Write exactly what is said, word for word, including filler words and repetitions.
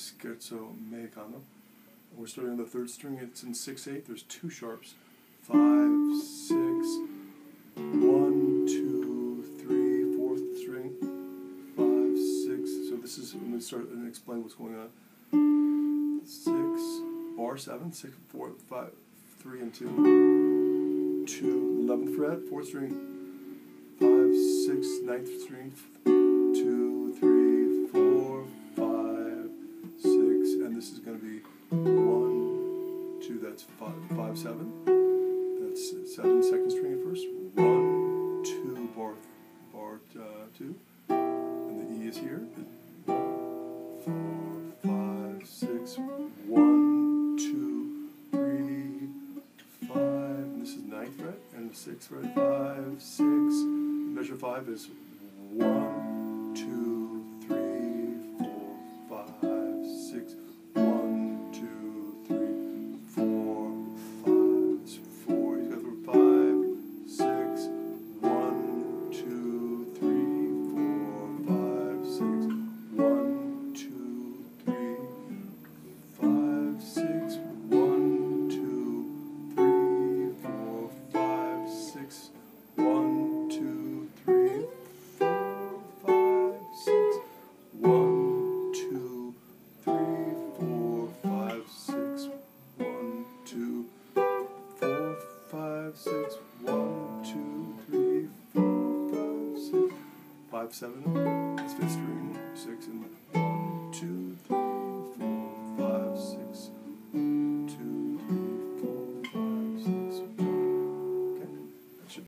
is Scherzo Mexicana. We're starting on the third string. It's in six eight. There's two sharps. Five, six, one, two, three, fourth string. Five, six. So this is, I'm going to start and explain what's going on. Six, bar seven, six, four, five, three, and two. Two, eleventh fret, fourth string. Five, six, ninth string. Two, three, four, five, six, and this is going to be one, two. That's five, five, seven. That's seven, second string at first. One, two, bar, bar uh, two, and the E is here. Four, five, six. One, two, three, five. And this is ninth fret, and the sixth fret. Five, six. Measure five is one, two, three, four, five, six. One, two, three, four, five. It's four. You got the five, six. One, two, three, four, five, six. One, two, three, five, six. One, two, three, four, five, six. One, two, three, four, five, six. One, two, three, four, five, six. One, two, four, five, six. One, two, three, four, five, six. Five, seven. That's fifth string. Six and